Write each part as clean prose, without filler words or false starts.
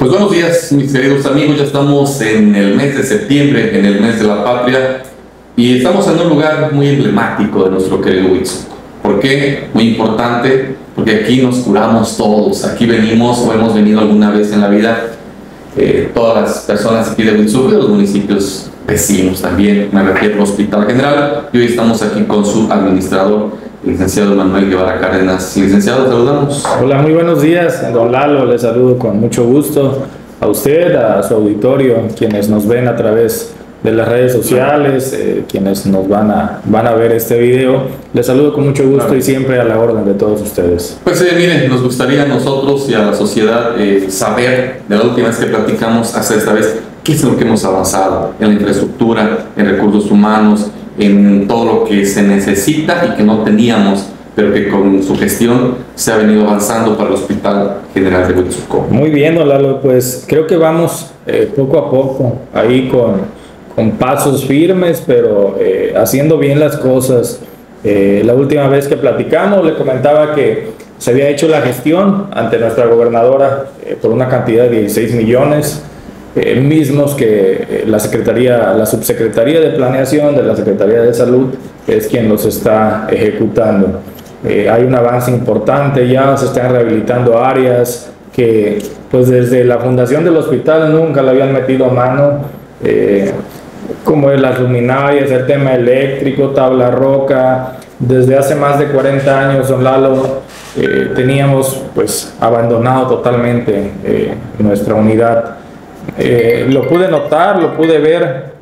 Pues buenos días, mis queridos amigos. Ya estamos en el mes de septiembre, en el mes de la patria, y estamos en un lugar muy emblemático de nuestro querido Huitzuco. ¿Por qué? Muy importante, porque aquí nos curamos todos. Aquí venimos o hemos venido alguna vez en la vida, todas las personas aquí de Huitzuco y de los municipios vecinos también. Me refiero al Hospital General, y hoy estamos aquí con su administrador, el licenciado Manuel Guevara Cárdenas. Licenciado, saludamos. Hola, muy buenos días, don Lalo. Les saludo con mucho gusto a usted, a su auditorio, quienes nos ven a través de las redes sociales, quienes nos van a ver este video. Les saludo con mucho gusto y siempre a la orden de todos ustedes. Pues miren, nos gustaría a nosotros y a la sociedad saber, de la última vez que platicamos hasta esta vez, qué es lo que hemos avanzado en la infraestructura, en recursos humanos, en todo lo que se necesita y que no teníamos, pero que con su gestión se ha venido avanzando para el Hospital General de Huitzuco. Muy bien, don Lalo, pues creo que vamos poco a poco, ahí con pasos firmes, pero haciendo bien las cosas. La última vez que platicamos le comentaba que se había hecho la gestión ante nuestra gobernadora por una cantidad de 16 millones, mismos que la subsecretaría de Planeación de la Secretaría de Salud es quien los está ejecutando. Hay un avance importante, ya se están rehabilitando áreas que pues desde la fundación del hospital nunca le habían metido mano, como es las luminarias, el tema eléctrico, tabla roca. Desde hace más de 40 años, don Lalo, teníamos pues abandonado totalmente nuestra unidad. Lo pude notar, lo pude ver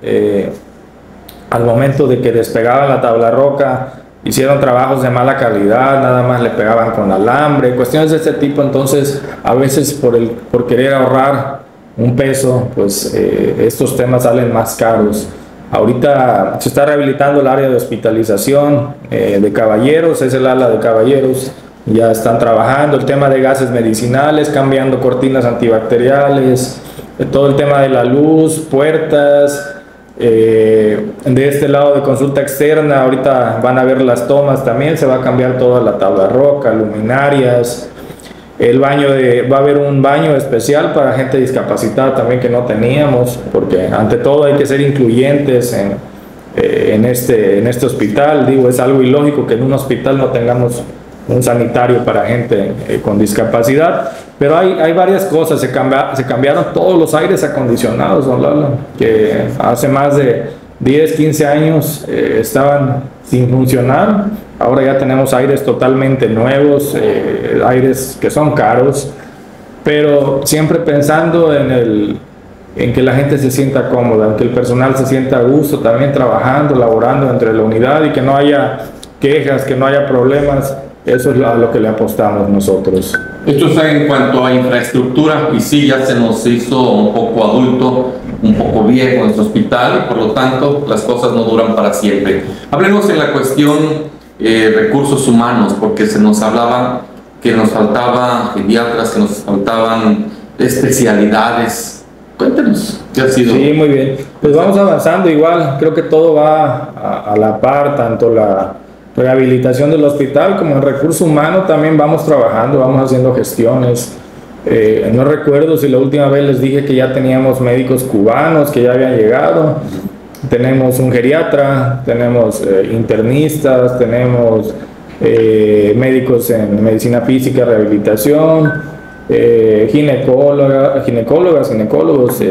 al momento de que despegaban la tabla roca. Hicieron trabajos de mala calidad, nada más le pegaban con alambre, cuestiones de este tipo. Entonces a veces por querer ahorrar un peso, pues estos temas salen más caros. Ahorita se está rehabilitando el área de hospitalización de caballeros, es el ala de caballeros. Ya están trabajando el tema de gases medicinales, cambiando cortinas antibacteriales, todo el tema de la luz, puertas. De este lado de consulta externa, ahorita van a ver las tomas también, se va a cambiar toda la tabla roca, luminarias. Va a haber un baño especial para gente discapacitada también que no teníamos, porque ante todo hay que ser incluyentes en este hospital. Digo, es algo ilógico que en un hospital no tengamos un sanitario para gente con discapacidad, pero hay varias cosas. Se cambiaron todos los aires acondicionados, don Lalo, que hace más de 10, 15 años estaban sin funcionar. Ahora ya tenemos aires totalmente nuevos, aires que son caros, pero siempre pensando en que la gente se sienta cómoda, que el personal se sienta a gusto también trabajando, laborando entre la unidad y que no haya quejas, que no haya problemas. Eso es a lo que le apostamos nosotros. Esto está en cuanto a infraestructura, y sí, ya se nos hizo un poco adulto, un poco viejo nuestro hospital, y por lo tanto las cosas no duran para siempre. Hablemos en la cuestión recursos humanos, porque se nos hablaba que nos faltaban pediatras, que nos faltaban especialidades. Cuéntenos, ¿qué ha sido? Sí, muy bien. Pues vamos avanzando igual. Creo que todo va a la par, tanto la rehabilitación del hospital como el recurso humano. También vamos trabajando, vamos haciendo gestiones. No recuerdo si la última vez les dije que ya teníamos médicos cubanos que ya habían llegado. Tenemos un geriatra, tenemos internistas, tenemos médicos en medicina física, rehabilitación, ginecólogas, ginecólogos,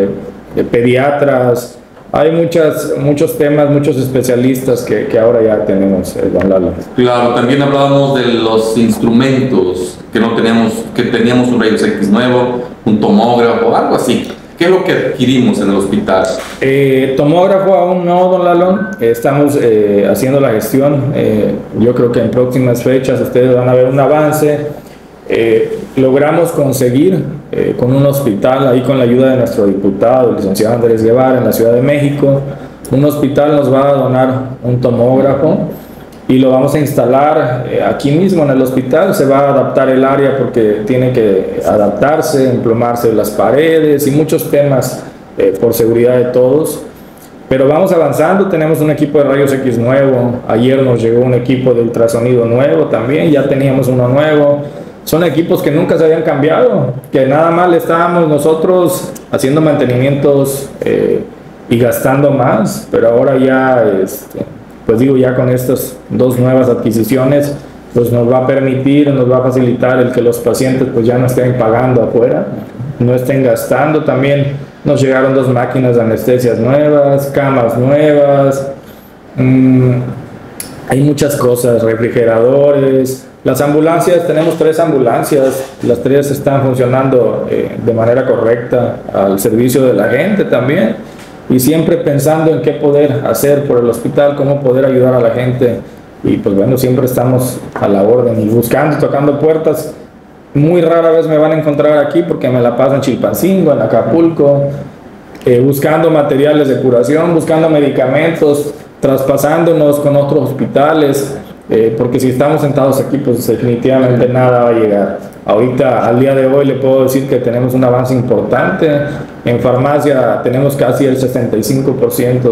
pediatras. Hay muchos temas, muchos especialistas que ahora ya tenemos, don Lalo. Claro, también hablábamos de los instrumentos que no teníamos, que teníamos un rayos X nuevo, un tomógrafo, algo así. ¿Qué es lo que adquirimos en el hospital? Tomógrafo aún no, don Lalo. Estamos haciendo la gestión. Yo creo que en próximas fechas ustedes van a ver un avance. Logramos conseguir con un hospital, ahí con la ayuda de nuestro diputado, el licenciado Andrés Guevara, en la Ciudad de México. Un hospital nos va a donar un tomógrafo y lo vamos a instalar aquí mismo en el hospital. Se va a adaptar el área porque tiene que adaptarse, emplomarse las paredes y muchos temas por seguridad de todos. Pero vamos avanzando, tenemos un equipo de rayos X nuevo. Ayer nos llegó un equipo de ultrasonido nuevo también, ya teníamos uno nuevo. son equipos que nunca se habían cambiado, que nada más le estábamos nosotros haciendo mantenimientos y gastando más, pero ahora ya, pues digo, ya con estas dos nuevas adquisiciones, pues nos va a permitir, nos va a facilitar el que los pacientes pues ya no estén pagando afuera, no estén gastando. También nos llegaron 2 máquinas de anestesias nuevas, camas nuevas, hay muchas cosas, refrigeradores. Las ambulancias, tenemos 3 ambulancias, las 3 están funcionando de manera correcta al servicio de la gente también, y siempre pensando en qué poder hacer por el hospital, cómo poder ayudar a la gente. Y pues bueno, siempre estamos a la orden y buscando, tocando puertas. Muy rara vez me van a encontrar aquí porque me la paso en Chilpancingo, en Acapulco, buscando materiales de curación, buscando medicamentos, traspasándonos con otros hospitales, porque si estamos sentados aquí, pues definitivamente nada va a llegar. Ahorita, al día de hoy, le puedo decir que tenemos un avance importante. En farmacia tenemos casi el 65%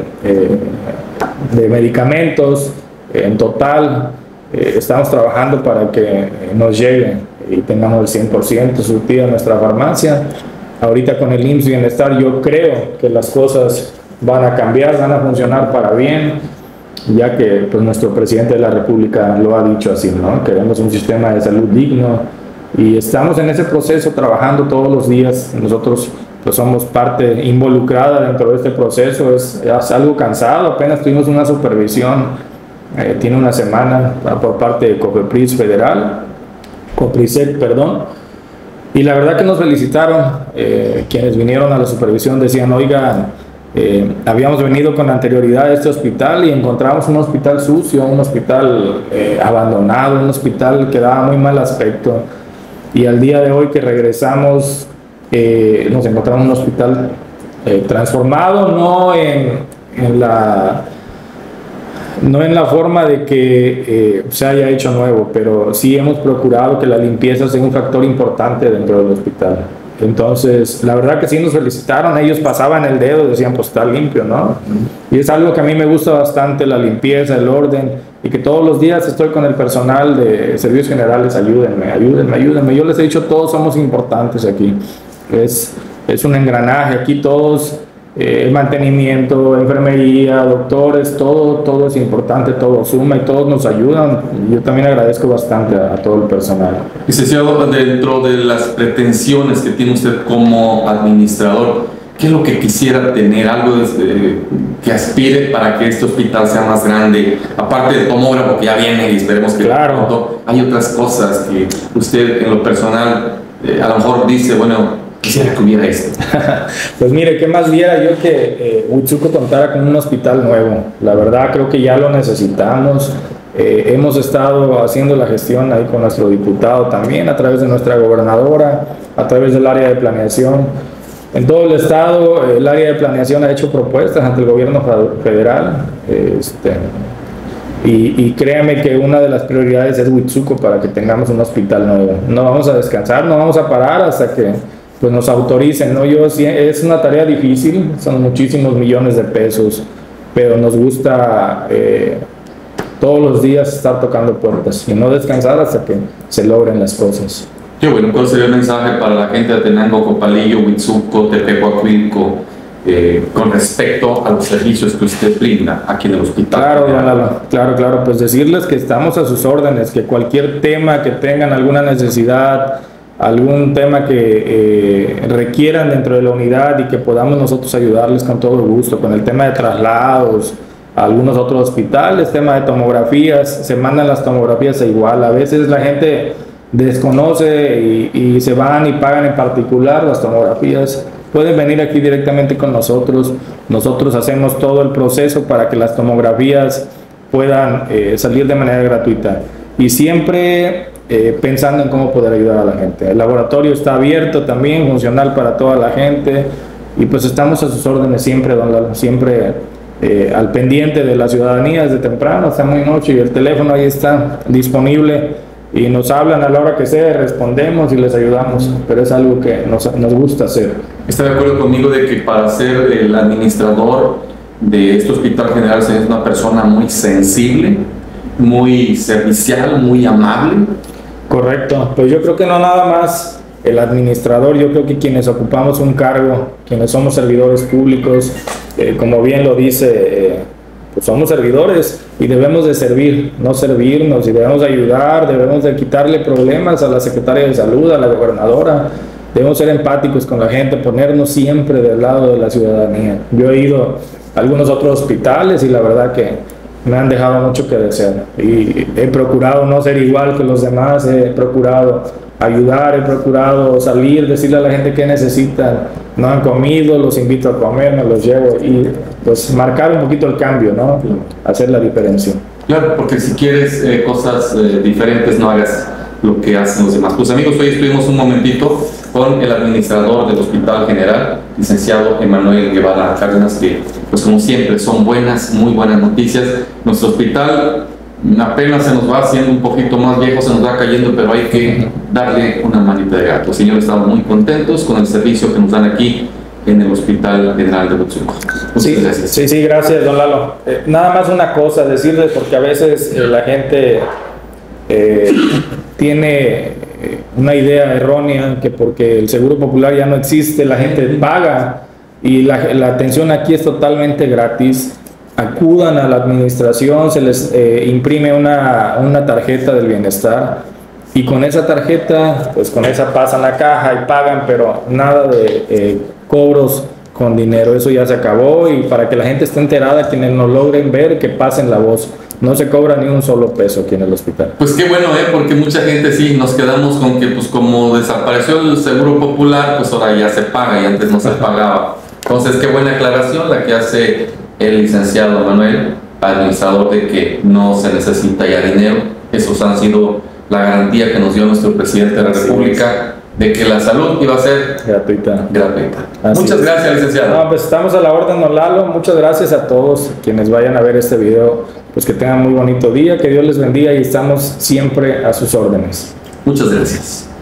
de medicamentos. En total, estamos trabajando para que nos llegue y tengamos el 100% surtida en nuestra farmacia. Ahorita con el IMSS Bienestar yo creo que las cosas van a cambiar, van a funcionar para bien, ya que pues, nuestro presidente de la República lo ha dicho así, ¿no? Queremos un sistema de salud digno y estamos en ese proceso trabajando todos los días. Nosotros pues somos parte involucrada dentro de este proceso. Es algo cansado, apenas tuvimos una supervisión. Tiene una semana por parte de Coprisec, perdón, y la verdad que nos felicitaron. Quienes vinieron a la supervisión decían, oiga, habíamos venido con anterioridad a este hospital y encontramos un hospital sucio, un hospital abandonado, un hospital que daba muy mal aspecto, y al día de hoy que regresamos nos encontramos un hospital transformado, no en la forma de que se haya hecho nuevo, pero sí hemos procurado que la limpieza sea un factor importante dentro del hospital. Entonces, la verdad que sí nos felicitaron, ellos pasaban el dedo, decían, pues está limpio, ¿no? Y es algo que a mí me gusta bastante, la limpieza, el orden, y que todos los días estoy con el personal de servicios generales, ayúdenme. Yo les he dicho, todos somos importantes aquí. Es un engranaje, aquí todos... mantenimiento, enfermería, doctores, todo es importante, todo suma y todos nos ayudan. Yo también agradezco bastante a todo el personal. Licenciado, dentro de las pretensiones que tiene usted como administrador, ¿qué es lo que quisiera tener? Algo que aspire para que este hospital sea más grande, aparte del tomógrafo que ya viene y esperemos que pronto. Hay otras cosas que usted en lo personal a lo mejor dice, bueno, quisiera que hubiera esto. Pues mire, ¿qué más viera yo que Huitzuco contara con un hospital nuevo? La verdad creo que ya lo necesitamos. Hemos estado haciendo la gestión ahí con nuestro diputado también, a través de nuestra gobernadora, a través del área de planeación. En todo el estado, el área de planeación ha hecho propuestas ante el gobierno federal. Y créanme que una de las prioridades es Huitzuco para que tengamos un hospital nuevo. No vamos a descansar, no vamos a parar hasta que pues nos autoricen, ¿no? Es una tarea difícil, son muchísimos millones de pesos, pero nos gusta todos los días estar tocando puertas y no descansar hasta que se logren las cosas. Qué bueno. ¿Cuál sería el mensaje para la gente de Atenango, Copalillo, Huitzuco, Tepecuacuilco, con respecto a los servicios que usted brinda aquí en el hospital? Claro, pues decirles que estamos a sus órdenes, que cualquier tema que tengan, alguna necesidad, algún tema que requieran dentro de la unidad y que podamos nosotros ayudarles con todo gusto, con el tema de traslados a algunos otros hospitales, tema de tomografías, se mandan las tomografías igual. A veces la gente desconoce y se van y pagan en particular las tomografías. Pueden venir aquí directamente con nosotros. Nosotros hacemos todo el proceso para que las tomografías puedan salir de manera gratuita y siempre pensando en cómo poder ayudar a la gente. El laboratorio está abierto también, funcional para toda la gente, y pues estamos a sus órdenes siempre, don Lalo, siempre al pendiente de la ciudadanía desde temprano hasta muy noche, y el teléfono ahí está disponible y nos hablan a la hora que sea, respondemos y les ayudamos, pero es algo que nos gusta hacer. ¿Está de acuerdo conmigo de que para ser el administrador de este Hospital General se es una persona muy sensible, muy servicial, muy amable? Correcto, pues yo creo que no nada más el administrador, yo creo que quienes ocupamos un cargo, quienes somos servidores públicos, como bien lo dice, pues somos servidores y debemos de servir, no servirnos, y debemos de ayudar, debemos de quitarle problemas a la secretaria de salud, a la gobernadora, debemos ser empáticos con la gente, ponernos siempre del lado de la ciudadanía. Yo he ido a algunos otros hospitales y la verdad que me han dejado mucho que desear, y he procurado no ser igual que los demás, he procurado ayudar, he procurado salir, decirle a la gente que necesitan, no han comido, los invito a comer, me los llevo, y pues marcar un poquito el cambio, ¿no? Hacer la diferencia. Claro, porque si quieres cosas diferentes, no hagas lo que hacen los demás. Pues amigos, hoy estuvimos un momentito con el administrador del Hospital General, licenciado Emanuel Guevara Cárdenas, que pues como siempre son buenas, muy buenas noticias. Nuestro hospital apenas se nos va haciendo un poquito más viejo, se nos va cayendo, pero hay que darle una manita de gato. Señores, estamos muy contentos con el servicio que nos dan aquí en el Hospital General de Huitziluco. Sí, gracias. Sí, gracias, don Lalo. Nada más una cosa, decirles, porque a veces la gente tiene una idea errónea que porque el Seguro Popular ya no existe, la gente paga, y la atención aquí es totalmente gratis. Acudan a la administración, se les imprime una tarjeta del bienestar, y con esa tarjeta, pues con esa pasan la caja y pagan, pero nada de cobros con dinero, eso ya se acabó. Y para que la gente esté enterada, quienes nos logren ver, que pasen la voz, no se cobra ni un solo peso aquí en el hospital. Pues qué bueno, porque mucha gente sí, nos quedamos con que pues como desapareció el Seguro Popular, pues ahora ya se paga y antes no se pagaba. Entonces qué buena aclaración la que hace el licenciado Manuel, administrador, de que no se necesita ya dinero. Esos han sido la garantía que nos dio nuestro presidente de la República, de que la salud iba a ser gratuita. Muchas gracias, licenciado. No, pues estamos a la orden, don Lalo. Muchas gracias a todos quienes vayan a ver este video. Pues que tengan muy bonito día, que Dios les bendiga, y estamos siempre a sus órdenes. Muchas gracias.